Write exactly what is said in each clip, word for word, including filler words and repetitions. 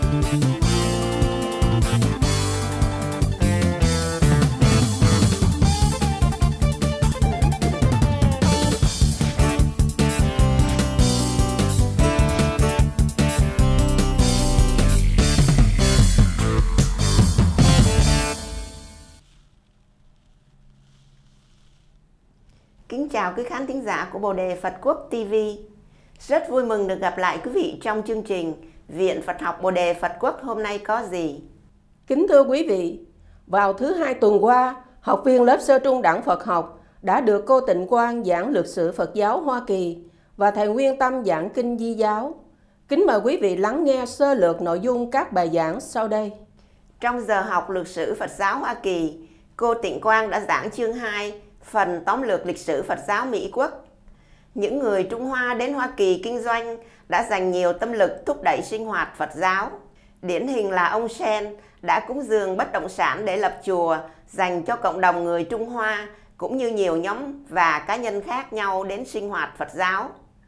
Kính chào quý khán thính giả của Bồ Đề Phật Quốc ti vi. Rất vui mừng được gặp lại quý vị trong chương trình Viện Phật học Bồ Đề Phật Quốc hôm nay có gì. Kính thưa quý vị, vào thứ hai tuần qua, học viên lớp sơ trung đẳng Phật học đã được cô Tịnh Quang giảng lịch sử Phật giáo Hoa Kỳ và thầy Nguyên Tâm giảng kinh Di giáo. Kính mời quý vị lắng nghe sơ lược nội dung các bài giảng sau đây. Trong giờ học lịch sử Phật giáo Hoa Kỳ, cô Tịnh Quang đã giảng chương hai, phần tóm lược lịch sử Phật giáo Mỹ Quốc. Những người Trung Hoa đến Hoa Kỳ kinh doanh đã dành nhiều tâm lực thúc đẩy sinh hoạt Phật giáo. Điển hình là ông Sen đã cúng dường bất động sản để lập chùa dành cho cộng đồng người Trung Hoa, cũng như nhiều nhóm và cá nhân khác nhau đến sinh hoạt Phật giáo.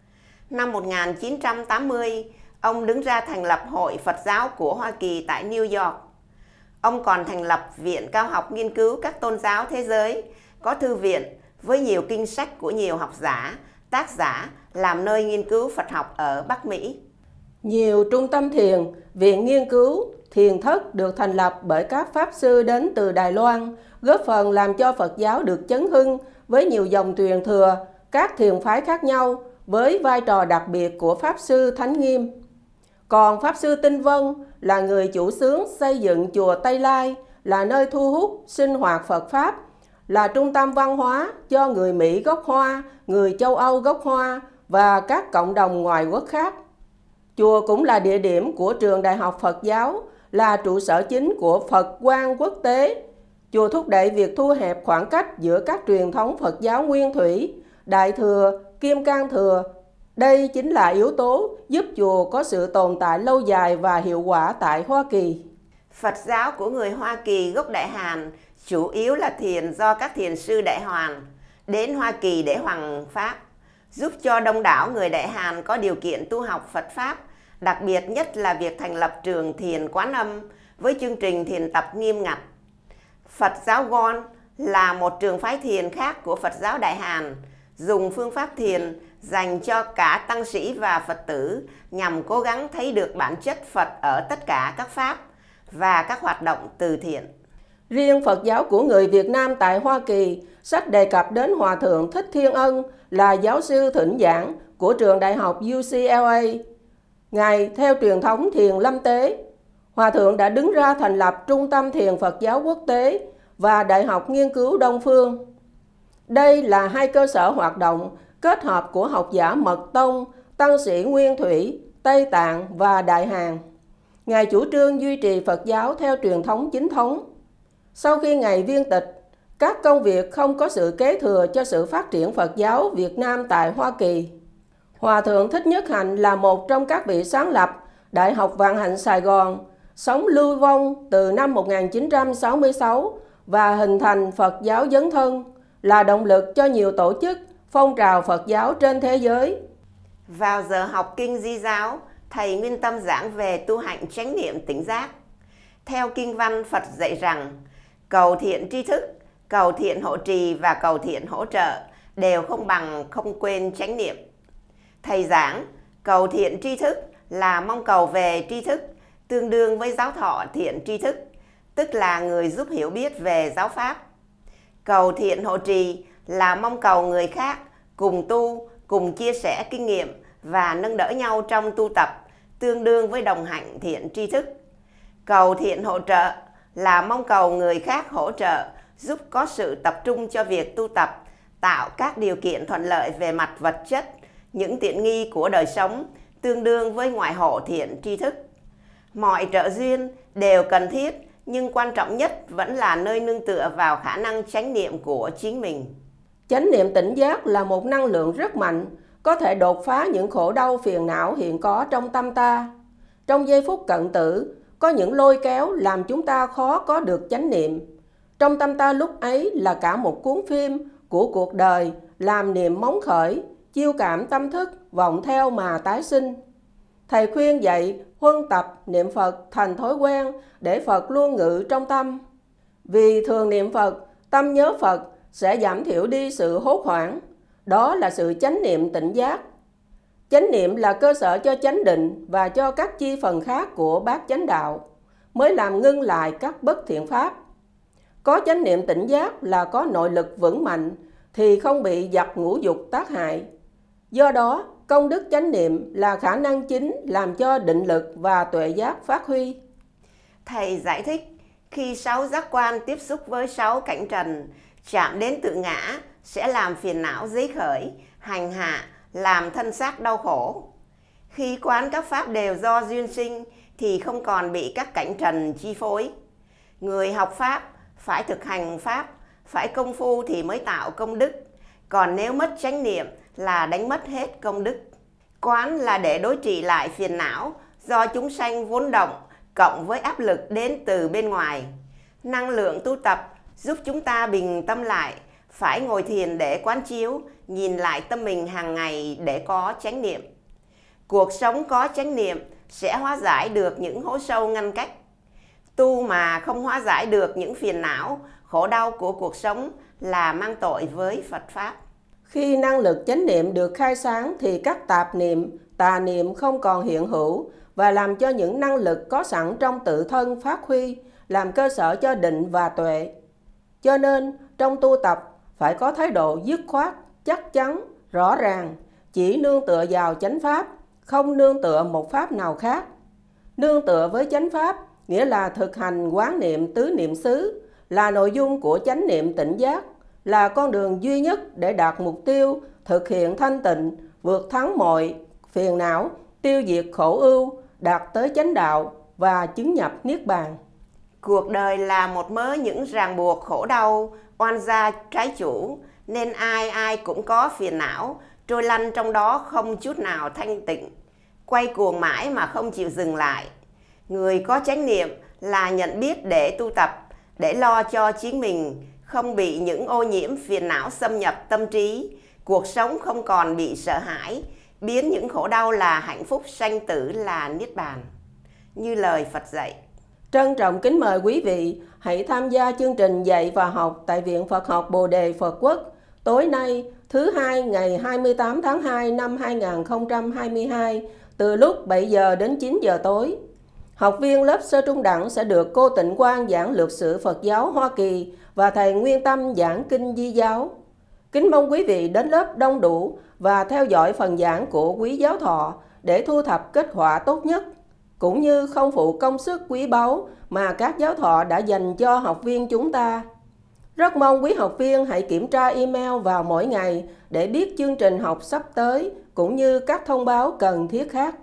Năm một nghìn chín trăm tám mươi, ông đứng ra thành lập Hội Phật giáo của Hoa Kỳ tại New York. Ông còn thành lập Viện Cao học nghiên cứu các tôn giáo thế giới, có thư viện với nhiều kinh sách của nhiều học giả, tác giả làm nơi nghiên cứu Phật học ở Bắc Mỹ. Nhiều trung tâm thiền, viện nghiên cứu, thiền thất được thành lập bởi các pháp sư đến từ Đài Loan, góp phần làm cho Phật giáo được chấn hưng với nhiều dòng truyền thừa, các thiền phái khác nhau với vai trò đặc biệt của Pháp sư Thánh Nghiêm. Còn Pháp sư Tinh Vân là người chủ xướng xây dựng chùa Tây Lai, là nơi thu hút sinh hoạt Phật Pháp, là trung tâm văn hóa cho người Mỹ gốc Hoa, người châu Âu gốc Hoa và các cộng đồng ngoại quốc khác. Chùa cũng là địa điểm của trường Đại học Phật giáo, là trụ sở chính của Phật Quang Quốc tế. Chùa thúc đẩy việc thu hẹp khoảng cách giữa các truyền thống Phật giáo Nguyên Thủy, Đại Thừa, Kim Cang Thừa. Đây chính là yếu tố giúp chùa có sự tồn tại lâu dài và hiệu quả tại Hoa Kỳ. Phật giáo của người Hoa Kỳ gốc Đại Hàn chủ yếu là thiền do các thiền sư Đại Hoàn đến Hoa Kỳ để hoằng pháp, giúp cho đông đảo người Đại Hàn có điều kiện tu học Phật Pháp, đặc biệt nhất là việc thành lập trường thiền Quán Âm với chương trình thiền tập nghiêm ngặt. Phật giáo Gon là một trường phái thiền khác của Phật giáo Đại Hàn, dùng phương pháp thiền dành cho cả tăng sĩ và Phật tử nhằm cố gắng thấy được bản chất Phật ở tất cả các pháp và các hoạt động từ thiện. Riêng Phật giáo của người Việt Nam tại Hoa Kỳ, sách đề cập đến Hòa thượng Thích Thiên Ân là giáo sư thỉnh giảng của trường đại học U C L A. Ngài theo truyền thống thiền lâm tế, Hòa thượng đã đứng ra thành lập Trung tâm Thiền Phật giáo Quốc tế và Đại học Nghiên cứu Đông Phương. Đây là hai cơ sở hoạt động kết hợp của học giả Mật Tông, tăng sĩ Nguyên Thủy, Tây Tạng và Đại Hàn. Ngài chủ trương duy trì Phật giáo theo truyền thống chính thống. Sau khi Ngài viên tịch, các công việc không có sự kế thừa cho sự phát triển Phật giáo Việt Nam tại Hoa Kỳ. Hòa thượng Thích Nhất Hạnh là một trong các vị sáng lập Đại học Vạn Hạnh Sài Gòn, sống lưu vong từ năm một nghìn chín trăm sáu mươi sáu và hình thành Phật giáo dấn thân, là động lực cho nhiều tổ chức, phong trào Phật giáo trên thế giới. Vào giờ học kinh Di giáo, thầy Nguyên Tâm giảng về tu hành chánh niệm tỉnh giác. Theo kinh văn, Phật dạy rằng cầu thiện tri thức, cầu thiện hộ trì và cầu thiện hỗ trợ đều không bằng không quên chánh niệm. Thầy giảng cầu thiện tri thức là mong cầu về tri thức, tương đương với giáo thọ thiện tri thức, tức là người giúp hiểu biết về giáo pháp. Cầu thiện hộ trì là mong cầu người khác cùng tu, cùng chia sẻ kinh nghiệm và nâng đỡ nhau trong tu tập, tương đương với đồng hạnh thiện tri thức. Cầu thiện hỗ trợ là mong cầu người khác hỗ trợ, giúp có sự tập trung cho việc tu tập, tạo các điều kiện thuận lợi về mặt vật chất, những tiện nghi của đời sống, tương đương với ngoại hộ thiện tri thức. Mọi trợ duyên đều cần thiết, nhưng quan trọng nhất vẫn là nơi nương tựa vào khả năng chánh niệm của chính mình. Chánh niệm tỉnh giác là một năng lượng rất mạnh, có thể đột phá những khổ đau phiền não hiện có trong tâm ta. Trong giây phút cận tử, có những lôi kéo làm chúng ta khó có được chánh niệm. Trong tâm ta lúc ấy là cả một cuốn phim của cuộc đời, làm niệm móng khởi, chiêu cảm tâm thức, vọng theo mà tái sinh. Thầy khuyên dạy huân tập niệm Phật thành thói quen để Phật luôn ngự trong tâm. Vì thường niệm Phật, tâm nhớ Phật sẽ giảm thiểu đi sự hốt hoảng. Đó là sự chánh niệm tỉnh giác. Chánh niệm là cơ sở cho chánh định và cho các chi phần khác của bát chánh đạo, mới làm ngưng lại các bất thiện pháp. Có chánh niệm tỉnh giác là có nội lực vững mạnh, thì không bị giặc ngũ dục tác hại. Do đó, công đức chánh niệm là khả năng chính làm cho định lực và tuệ giác phát huy. Thầy giải thích, khi sáu giác quan tiếp xúc với sáu cảnh trần, chạm đến tự ngã sẽ làm phiền não dấy khởi, hành hạ, làm thân xác đau khổ. Khi quán các pháp đều do duyên sinh thì không còn bị các cảnh trần chi phối. Người học pháp phải thực hành pháp, phải công phu thì mới tạo công đức. Còn nếu mất chánh niệm là đánh mất hết công đức. Quán là để đối trị lại phiền não do chúng sanh vốn động, cộng với áp lực đến từ bên ngoài. Năng lượng tu tập giúp chúng ta bình tâm lại, phải ngồi thiền để quán chiếu, nhìn lại tâm mình hàng ngày để có chánh niệm. Cuộc sống có chánh niệm sẽ hóa giải được những hố sâu ngăn cách. Tu mà không hóa giải được những phiền não, khổ đau của cuộc sống là mang tội với Phật Pháp. Khi năng lực chánh niệm được khai sáng thì các tạp niệm, tà niệm không còn hiện hữu và làm cho những năng lực có sẵn trong tự thân phát huy, làm cơ sở cho định và tuệ. Cho nên, trong tu tập phải có thái độ dứt khoát, chắc chắn, rõ ràng, chỉ nương tựa vào chánh pháp, không nương tựa một pháp nào khác. Nương tựa với chánh pháp nghĩa là thực hành quán niệm tứ niệm xứ, là nội dung của chánh niệm tỉnh giác, là con đường duy nhất để đạt mục tiêu thực hiện thanh tịnh, vượt thắng mọi phiền não, tiêu diệt khổ ưu, đạt tới chánh đạo và chứng nhập niết bàn. Cuộc đời là một mớ những ràng buộc khổ đau, oan gia trái chủ, nên ai ai cũng có phiền não, trôi lăn trong đó không chút nào thanh tịnh, quay cuồng mãi mà không chịu dừng lại. Người có chánh niệm là nhận biết để tu tập, để lo cho chính mình, không bị những ô nhiễm phiền não xâm nhập tâm trí, cuộc sống không còn bị sợ hãi, biến những khổ đau là hạnh phúc, sanh tử là niết bàn, như lời Phật dạy. Trân trọng kính mời quý vị hãy tham gia chương trình dạy và học tại Viện Phật học Bồ Đề Phật Quốc tối nay thứ hai ngày hai mươi tám tháng hai năm hai nghìn không trăm hai mươi hai từ lúc bảy giờ đến chín giờ tối. Học viên lớp sơ trung đẳng sẽ được cô Tịnh Quang giảng lược sử Phật giáo Hoa Kỳ và thầy Nguyên Tâm giảng kinh Di giáo. Kính mong quý vị đến lớp đông đủ và theo dõi phần giảng của quý giáo thọ để thu thập kết quả tốt nhất, cũng như không phụ công sức quý báu mà các giáo thọ đã dành cho học viên chúng ta. Rất mong quý học viên hãy kiểm tra email vào mỗi ngày để biết chương trình học sắp tới, cũng như các thông báo cần thiết khác.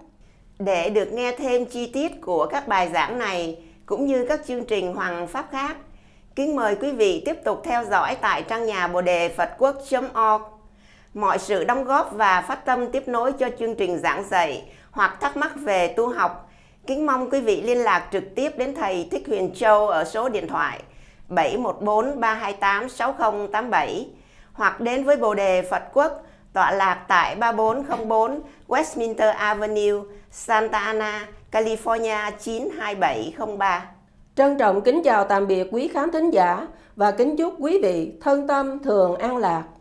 Để được nghe thêm chi tiết của các bài giảng này, cũng như các chương trình Hoàng Pháp khác, kính mời quý vị tiếp tục theo dõi tại trang nhà bồ đề phật quốc chấm org. Mọi sự đóng góp và phát tâm tiếp nối cho chương trình giảng dạy hoặc thắc mắc về tu học, kính mong quý vị liên lạc trực tiếp đến thầy Thích Huyền Châu ở số điện thoại bảy một bốn ba hai tám sáu không tám bảy hoặc đến với Bồ Đề Phật Quốc tọa lạc tại ba bốn không bốn Westminster Avenue, Santa Ana, California chín hai bảy không ba. Trân trọng kính chào tạm biệt quý khán thính giả và kính chúc quý vị thân tâm thường an lạc.